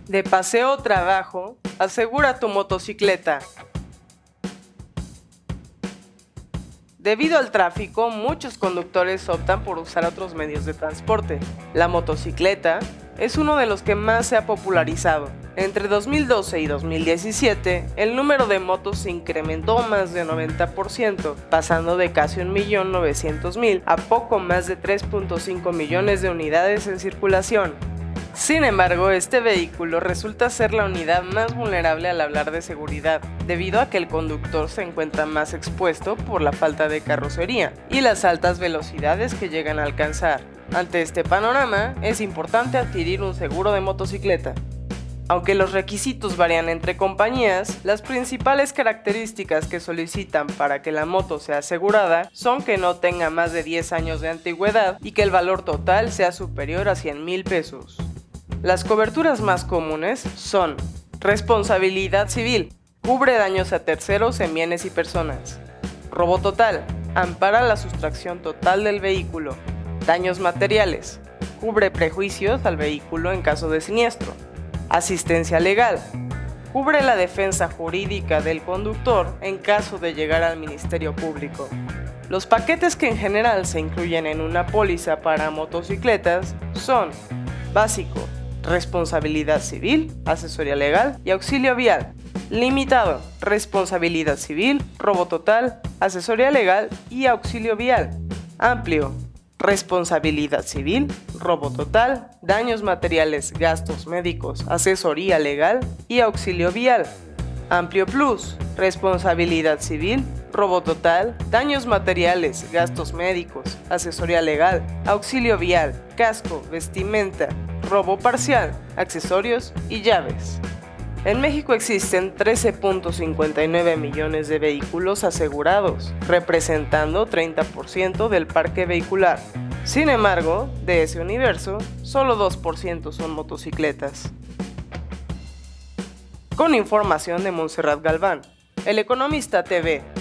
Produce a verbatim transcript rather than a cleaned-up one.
De paseo o trabajo, asegura tu motocicleta. Debido al tráfico, muchos conductores optan por usar otros medios de transporte. La motocicleta es uno de los que más se ha popularizado. Entre dos mil doce y dos mil diecisiete, el número de motos se incrementó más de noventa por ciento, pasando de casi un millón novecientos mil a poco más de tres punto cinco millones de unidades en circulación. Sin embargo, este vehículo resulta ser la unidad más vulnerable al hablar de seguridad, debido a que el conductor se encuentra más expuesto por la falta de carrocería y las altas velocidades que llegan a alcanzar. Ante este panorama, es importante adquirir un seguro de motocicleta. Aunque los requisitos varían entre compañías, las principales características que solicitan para que la moto sea asegurada son que no tenga más de diez años de antigüedad y que el valor total sea superior a cien mil pesos. Las coberturas más comunes son: responsabilidad civil, cubre daños a terceros en bienes y personas; robo total, ampara la sustracción total del vehículo; daños materiales, cubre prejuicios al vehículo en caso de siniestro; asistencia legal, cubre la defensa jurídica del conductor en caso de llegar al Ministerio Público. Los paquetes que en general se incluyen en una póliza para motocicletas son: básico, responsabilidad civil, asesoría legal y auxilio vial; limitado, responsabilidad civil, robo total, asesoría legal y auxilio vial; amplio, responsabilidad civil, robo total, daños materiales, gastos médicos, asesoría legal y auxilio vial; amplio plus, responsabilidad civil, robo total, daños materiales, gastos médicos, asesoría legal, auxilio vial, casco, vestimenta, robo parcial, accesorios y llaves. En México existen trece punto cincuenta y nueve millones de vehículos asegurados, representando treinta por ciento del parque vehicular. Sin embargo, de ese universo, solo dos por ciento son motocicletas. Con información de Montserrat Galván, El Economista T V.